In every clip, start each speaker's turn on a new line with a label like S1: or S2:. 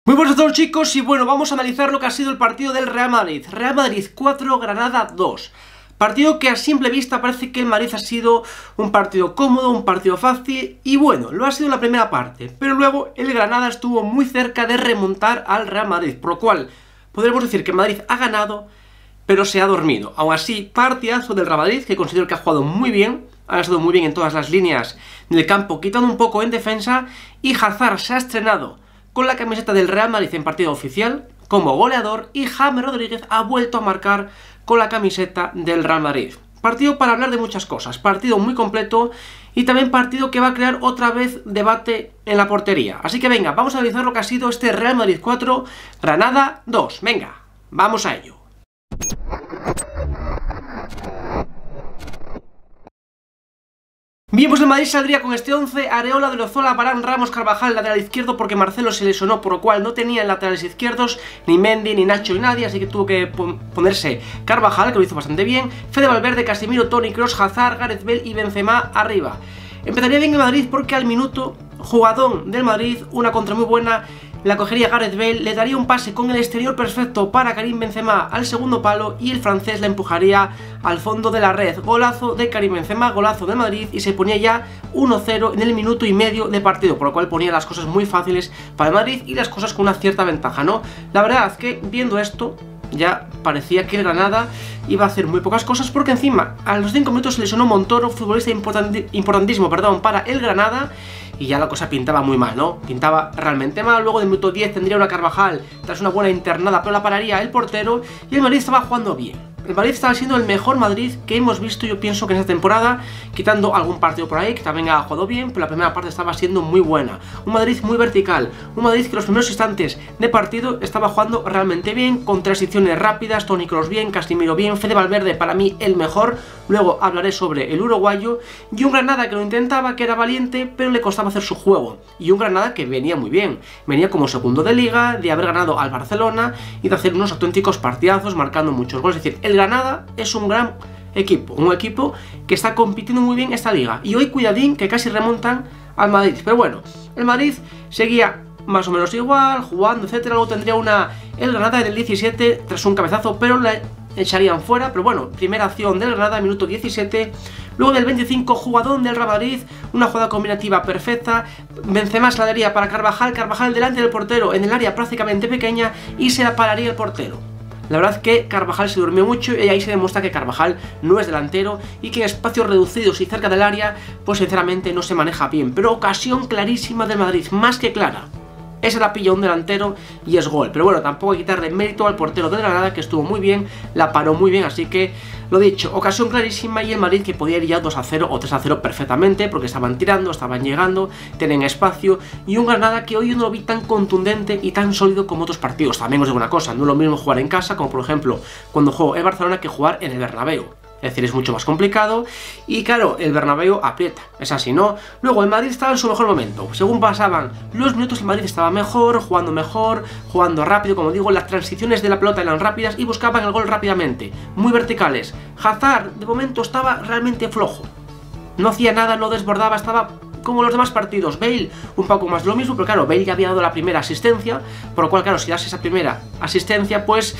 S1: Muy buenas a todos, chicos, y bueno, vamos a analizar lo que ha sido el partido del Real Madrid. Real Madrid 4, Granada 2. Partido que a simple vista parece que el Madrid ha sido un partido cómodo, un partido fácil, y bueno, lo ha sido en la primera parte, pero luego el Granada estuvo muy cerca de remontar al Real Madrid, por lo cual podremos decir que el Madrid ha ganado, pero se ha dormido. Aún así, partidazo del Real Madrid, que considero que ha jugado muy bien, ha estado muy bien en todas las líneas del campo, quitando un poco en defensa, y Hazard se ha estrenado con la camiseta del Real Madrid en partido oficial como goleador, y James Rodríguez ha vuelto a marcar con la camiseta del Real Madrid. Partido para hablar de muchas cosas, partido muy completo y también partido que va a crear otra vez debate en la portería. Así que venga, vamos a analizar lo que ha sido este Real Madrid 4, Granada 2. Venga, vamos a ello. Bien, pues el Madrid saldría con este 11, Areola, Odriozola, Varane, Ramos, Carvajal, lateral izquierdo, porque Marcelo se lesionó, por lo cual no tenía laterales izquierdos, ni Mendy, ni Nacho, ni nadie, así que tuvo que ponerse Carvajal, que lo hizo bastante bien, Fede Valverde, Casemiro, Toni Kroos, Hazard, Gareth Bale y Benzema arriba. Empezaría bien el Madrid porque al minuto, jugadón del Madrid, una contra muy buena, la cogería Gareth Bale, le daría un pase con el exterior perfecto para Karim Benzema al segundo palo y el francés la empujaría al fondo de la red. Golazo de Karim Benzema, golazo de Madrid, y se ponía ya 1-0 en el minuto y medio de partido, por lo cual ponía las cosas muy fáciles para el Madrid y las cosas con una cierta ventaja, ¿no? La verdad es que viendo esto ya parecía que el Granada iba a hacer muy pocas cosas, porque encima a los 5 minutos se lesionó Montoro, futbolista importantísimo para el Granada, y ya la cosa pintaba muy mal, ¿no? Pintaba realmente mal. Luego del minuto 10 tendría una Carvajal tras una buena internada, pero la pararía el portero, y el Madrid estaba jugando bien. El Madrid estaba siendo el mejor Madrid que hemos visto, yo pienso, que en esta temporada, quitando algún partido por ahí que también ha jugado bien, pero la primera parte estaba siendo muy buena. Un Madrid muy vertical, un Madrid que los primeros instantes de partido estaba jugando realmente bien, con transiciones rápidas, Toni Kroos bien, Casemiro bien, Fede Valverde para mí el mejor, luego hablaré sobre el uruguayo, y un Granada que lo intentaba, que era valiente, pero le costaba hacer su juego, y un Granada que venía muy bien, venía como segundo de liga, de haber ganado al Barcelona y de hacer unos auténticos partidazos, marcando muchos goles. Es decir, el Granada es un gran equipo, un equipo que está compitiendo muy bien esta liga, y hoy cuidadín que casi remontan al Madrid. Pero bueno, el Madrid seguía más o menos igual, jugando, etcétera. Luego tendría el Granada del 17 tras un cabezazo, pero la echarían fuera. Pero bueno, primera acción del Granada, minuto 17. Luego del 25, jugadón del Real Madrid, una jugada combinativa perfecta, Benzema se la daría para Carvajal, Carvajal delante del portero en el área prácticamente pequeña, y se la pararía el portero. La verdad es que Carvajal se durmió mucho, y ahí se demuestra que Carvajal no es delantero y que en espacios reducidos y cerca del área, pues sinceramente no se maneja bien. Pero ocasión clarísima del Madrid, más que clara. Esa la pilla un delantero y es gol. Pero bueno, tampoco hay que quitarle mérito al portero de Granada, que estuvo muy bien, la paró muy bien. Así que, lo dicho, ocasión clarísima, y el Madrid que podía ir ya 2-0 o 3-0 perfectamente, porque estaban tirando, estaban llegando, tenían espacio, y un Granada que hoy no lo vi tan contundente y tan sólido como otros partidos. También os digo una cosa, no es lo mismo jugar en casa, como por ejemplo cuando jugó el Barcelona, que jugar en el Bernabéu. Es decir, es mucho más complicado, y claro, el Bernabéu aprieta, es así, ¿no? Luego el Madrid estaba en su mejor momento, según pasaban los minutos el Madrid estaba mejor, jugando rápido, como digo, las transiciones de la pelota eran rápidas y buscaban el gol rápidamente, muy verticales. Hazard, de momento, estaba realmente flojo, no hacía nada, no desbordaba, estaba como los demás partidos. Bale un poco más lo mismo, pero claro, Bale ya había dado la primera asistencia, por lo cual, claro, si das esa primera asistencia, pues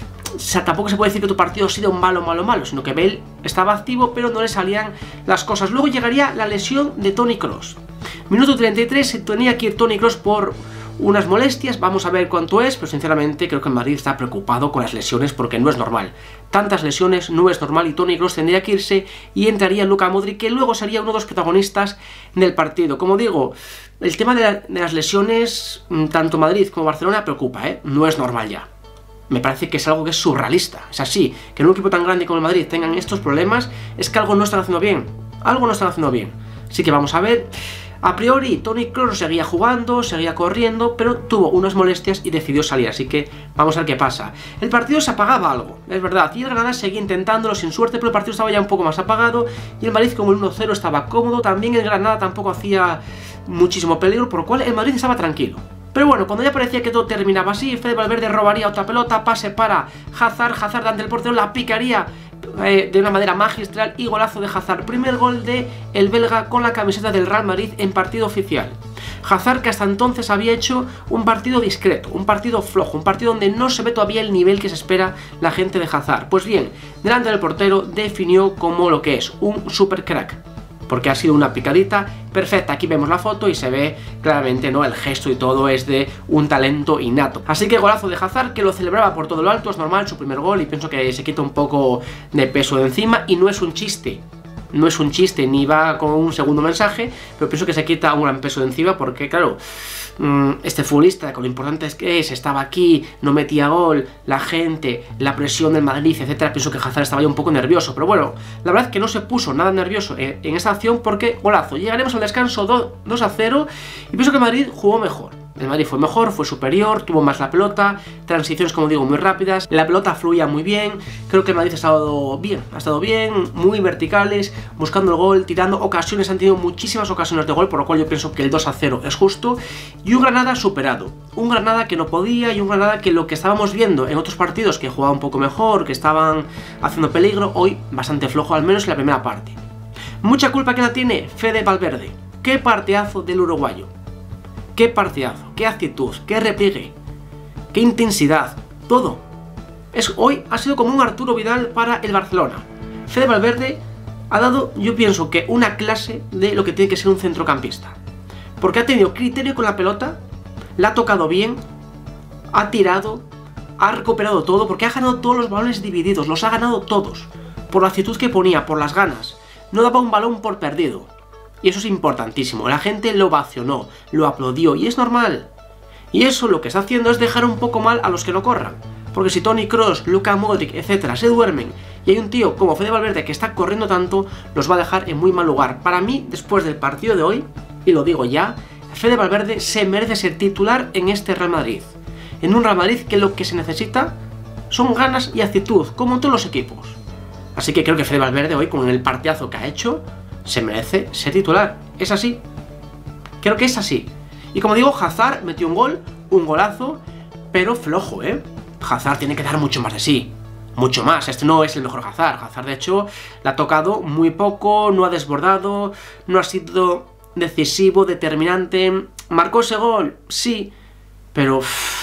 S1: o sea, tampoco se puede decir que tu partido ha sido un malo, sino que Bale estaba activo, pero no le salían las cosas. Luego llegaría la lesión de Toni Kroos. Minuto 33, se tenía que ir Toni Kroos por unas molestias, vamos a ver cuánto es, pero sinceramente creo que el Madrid está preocupado con las lesiones, porque no es normal. Tantas lesiones no es normal, y Toni Kroos tendría que irse, y entraría Luka Modric, que luego sería uno de los protagonistas del partido. Como digo, el tema de las lesiones, tanto Madrid como Barcelona, preocupa, no es normal ya. Me parece que es algo que es surrealista. Es así, que en un equipo tan grande como el Madrid tengan estos problemas, es que algo no están haciendo bien. Algo no están haciendo bien. Así que vamos a ver. A priori, Toni Kroos seguía jugando, seguía corriendo, pero tuvo unas molestias y decidió salir. Así que vamos a ver qué pasa. El partido se apagaba algo, es verdad, y el Granada seguía intentándolo sin suerte, pero el partido estaba ya un poco más apagado, y el Madrid, como el 1-0, estaba cómodo. También el Granada tampoco hacía muchísimo peligro, por lo cual el Madrid estaba tranquilo. Pero bueno, cuando ya parecía que todo terminaba así, Fede Valverde robaría otra pelota, pase para Hazard, Hazard ante el portero, la picaría de una manera magistral, y golazo de Hazard. Primer gol de el belga con la camiseta del Real Madrid en partido oficial. Hazard, que hasta entonces había hecho un partido discreto, un partido flojo, un partido donde no se ve todavía el nivel que se espera la gente de Hazard. Pues bien, delante del portero definió como lo que es, un super crack, porque ha sido una picadita perfecta. Aquí vemos la foto y se ve claramente, ¿no? El gesto y todo es de un talento innato. Así que golazo de Hazard, que lo celebraba por todo lo alto, es normal, su primer gol, y pienso que se quita un poco de peso de encima, y no es un chiste. No es un chiste ni va con un segundo mensaje, pero pienso que se quita un gran peso de encima porque, claro, este futbolista, con lo importante es que estaba aquí, no metía gol, la gente, la presión del Madrid, etcétera. Pienso que Hazard estaba ya un poco nervioso, pero bueno, la verdad es que no se puso nada nervioso en esta acción porque golazo. Llegaremos al descanso 2-0 y pienso que el Madrid jugó mejor. El Madrid fue mejor, fue superior, tuvo más la pelota, transiciones, como digo, muy rápidas, la pelota fluía muy bien. Creo que el Madrid ha estado bien, muy verticales, buscando el gol, tirando ocasiones, han tenido muchísimas ocasiones de gol, por lo cual yo pienso que el 2-0 es justo. Y un Granada superado, un Granada que no podía, y un Granada que lo que estábamos viendo en otros partidos, que jugaba un poco mejor, que estaban haciendo peligro, hoy bastante flojo, al menos en la primera parte. Mucha culpa que la tiene Fede Valverde. Qué partidazo del uruguayo. Qué partidazo, qué actitud, qué repliegue, qué intensidad, todo. Hoy ha sido como un Arturo Vidal para el Barcelona. Fede Valverde ha dado, yo pienso que una clase de lo que tiene que ser un centrocampista. Porque ha tenido criterio con la pelota, la ha tocado bien, ha tirado, ha recuperado todo, porque ha ganado todos los balones divididos, los ha ganado todos. Por la actitud que ponía, por las ganas. No daba un balón por perdido. Y eso es importantísimo, la gente lo ovacionó, lo aplaudió, y es normal. Y eso lo que está haciendo es dejar un poco mal a los que no corran. Porque si Toni Kroos, Luka Modric, etcétera, se duermen, y hay un tío como Fede Valverde que está corriendo tanto, los va a dejar en muy mal lugar. Para mí, después del partido de hoy, y lo digo ya, Fede Valverde se merece ser titular en este Real Madrid. En un Real Madrid que lo que se necesita son ganas y actitud, como en todos los equipos. Así que creo que Fede Valverde hoy, con el partidazo que ha hecho, se merece ser titular. Es así. Creo que es así. Y como digo, Hazard metió un gol, un golazo, pero flojo, ¿eh? Hazard tiene que dar mucho más de sí. Mucho más. Este no es el mejor Hazard. Hazard, de hecho, la ha tocado muy poco, no ha desbordado, no ha sido decisivo, determinante. ¿Marcó ese gol? Sí. Pero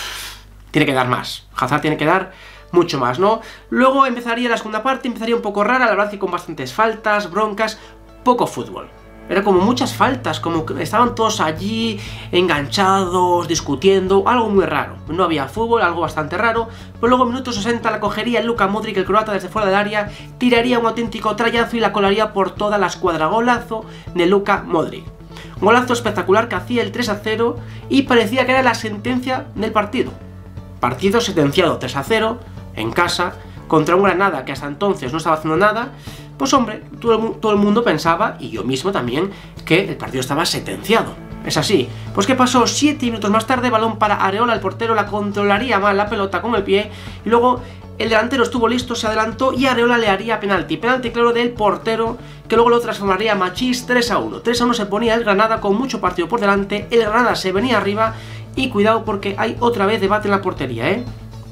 S1: tiene que dar más. Hazard tiene que dar mucho más, ¿no? Luego empezaría la segunda parte, empezaría un poco rara, la verdad que con bastantes faltas, broncas, poco fútbol. Era como muchas faltas, como que estaban todos allí, enganchados, discutiendo, algo muy raro. No había fútbol, algo bastante raro. Pero luego en minuto 60 la cogería el Luka Modric, el croata, desde fuera del área, tiraría un auténtico trayazo y la colaría por toda la escuadra. Golazo de Luka Modric. Golazo espectacular que hacía el 3-0 y parecía que era la sentencia del partido. Partido sentenciado 3-0 en casa contra un Granada que hasta entonces no estaba haciendo nada. Pues hombre, todo el mundo pensaba, y yo mismo también, que el partido estaba sentenciado. Es así. Pues ¿qué pasó? 7 minutos más tarde, balón para Areola, el portero la controlaría mal la pelota con el pie, y luego el delantero estuvo listo, se adelantó y Areola le haría penalti. Penalti claro del portero, que luego lo transformaría Machís 3-1. 3-1 se ponía el Granada con mucho partido por delante, el Granada se venía arriba, y cuidado porque hay otra vez debate en la portería, ¿eh?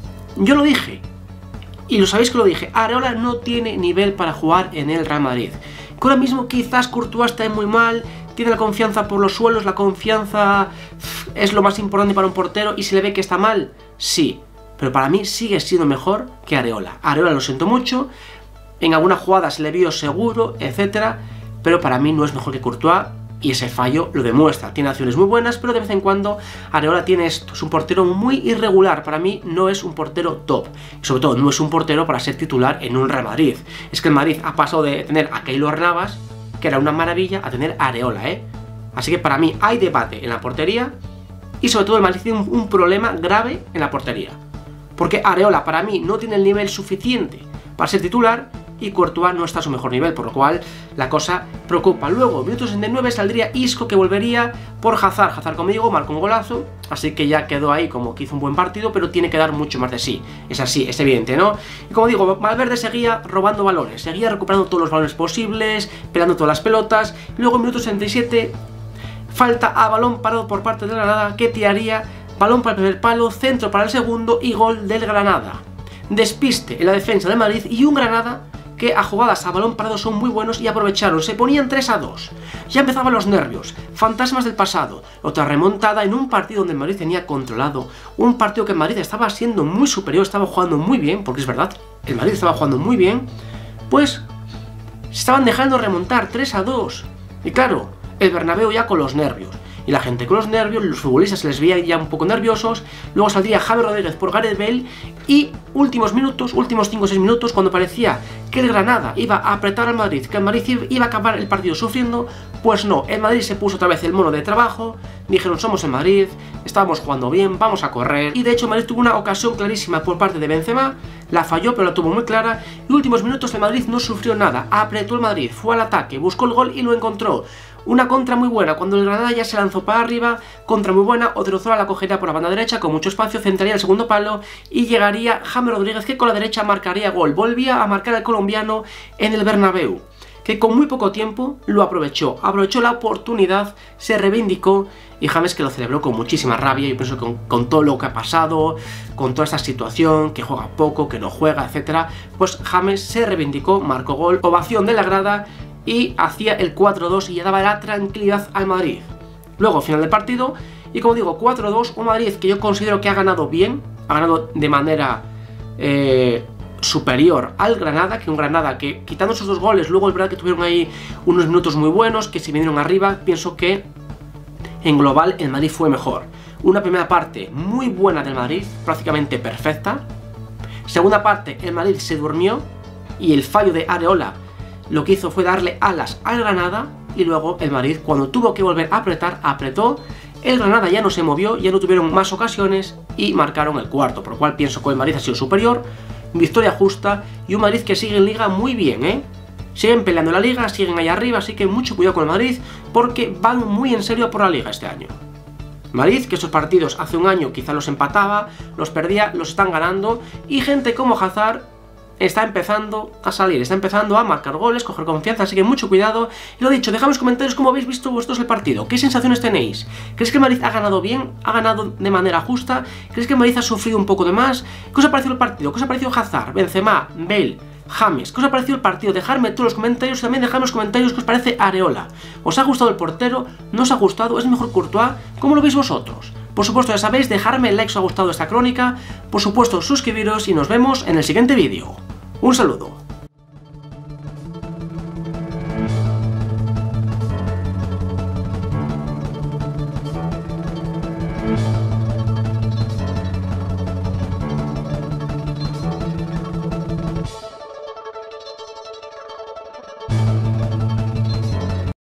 S1: Yo lo dije. Y lo sabéis que lo dije, Areola no tiene nivel para jugar en el Real Madrid. Que ahora mismo quizás Courtois está muy mal, tiene la confianza por los suelos, la confianza es lo más importante para un portero, y se le ve que está mal, sí. Pero para mí sigue siendo mejor que Areola. Areola lo siento mucho, en alguna jugada se le vio seguro, etcétera, pero para mí no es mejor que Courtois. Y ese fallo lo demuestra, tiene acciones muy buenas, pero de vez en cuando Areola tiene esto, es un portero muy irregular, para mí no es un portero top, y sobre todo no es un portero para ser titular en un Real Madrid. Es que el Madrid ha pasado de tener a Keylor Navas, que era una maravilla, a tener a Areola, ¿eh? Así que para mí hay debate en la portería, y sobre todo el Madrid tiene un problema grave en la portería, porque Areola para mí no tiene el nivel suficiente para ser titular, y Courtois no está a su mejor nivel, por lo cual la cosa preocupa. Luego, minuto 69, saldría Isco, que volvería por Hazard. Hazard, como digo, marcó un golazo, así que ya quedó ahí como que hizo un buen partido, pero tiene que dar mucho más de sí. Es así, es evidente, ¿no? Y como digo, Valverde seguía robando balones, seguía recuperando todos los balones posibles, pelando todas las pelotas. Luego, en minuto 67, falta a balón parado por parte de Granada, que tiraría balón para el primer palo, centro para el segundo y gol del Granada. Despiste en la defensa de Madrid y un Granada que a jugadas a balón parado son muy buenos y aprovecharon, se ponían 3-2. Ya empezaban los nervios, fantasmas del pasado, otra remontada en un partido donde el Madrid tenía controlado, un partido que el Madrid estaba siendo muy superior, estaba jugando muy bien, porque es verdad, el Madrid estaba jugando muy bien, pues se estaban dejando remontar 3-2. Y claro, el Bernabéu ya con los nervios. Y la gente con los nervios, los futbolistas se les veía ya un poco nerviosos. Luego saldría James Rodríguez por Gareth Bale. Y últimos minutos, últimos 5 o 6 minutos, cuando parecía que el Granada iba a apretar al Madrid, que el Madrid iba a acabar el partido sufriendo, pues no, el Madrid se puso otra vez el mono de trabajo. Dijeron, somos el Madrid, estábamos jugando bien, vamos a correr. Y de hecho el Madrid tuvo una ocasión clarísima por parte de Benzema, la falló pero la tuvo muy clara. Y últimos minutos el Madrid no sufrió nada, apretó el Madrid, fue al ataque, buscó el gol y lo encontró. Una contra muy buena, cuando el Granada ya se lanzó para arriba, contra muy buena, Odriozola la cogería por la banda derecha con mucho espacio, centraría el segundo palo y llegaría James Rodríguez, que con la derecha marcaría gol. Volvía a marcar el colombiano en el Bernabéu, que con muy poco tiempo lo aprovechó la oportunidad, se reivindicó y James, que lo celebró con muchísima rabia. Yo pienso que con todo lo que ha pasado, con toda esta situación, que juega poco, que no juega, etc., pues James se reivindicó, marcó gol, ovación de la grada y hacía el 4-2 y ya daba la tranquilidad al Madrid. Luego, final del partido, y como digo, 4-2, un Madrid que yo considero que ha ganado bien, ha ganado de manera superior al Granada, que un Granada que, quitando esos 2 goles, luego es verdad que tuvieron ahí unos minutos muy buenos, que se vinieron arriba, pienso que en global el Madrid fue mejor. Una primera parte muy buena del Madrid, prácticamente perfecta. Segunda parte, el Madrid se durmió y el fallo de Areola lo que hizo fue darle alas al Granada. Y luego el Madrid, cuando tuvo que volver a apretar, apretó. El Granada ya no se movió, ya no tuvieron más ocasiones y marcaron el cuarto, por lo cual pienso que el Madrid ha sido superior, victoria justa y un Madrid que sigue en Liga muy bien, siguen peleando la Liga, siguen ahí arriba, así que mucho cuidado con el Madrid porque van muy en serio por la Liga este año. Madrid, que estos partidos hace un año quizá los empataba, los perdía, los están ganando, y gente como Hazard está empezando a salir, está empezando a marcar goles, coger confianza, así que mucho cuidado. Y lo dicho, dejadme en los comentarios cómo habéis visto vosotros el partido, qué sensaciones tenéis. ¿Creéis que el Madrid ha ganado bien? ¿Ha ganado de manera justa? ¿Creéis que el Madrid ha sufrido un poco de más? ¿Qué os ha parecido el partido? ¿Qué os ha parecido Hazard, Benzema, Bale, James? ¿Qué os ha parecido el partido? Dejadme todos los comentarios y también dejadme en los comentarios qué os parece Areola. ¿Os ha gustado el portero? ¿No os ha gustado? ¿Es mejor Courtois? ¿Cómo lo veis vosotros? Por supuesto, ya sabéis, dejarme el like si os ha gustado esta crónica, por supuesto suscribiros y nos vemos en el siguiente vídeo. Un saludo.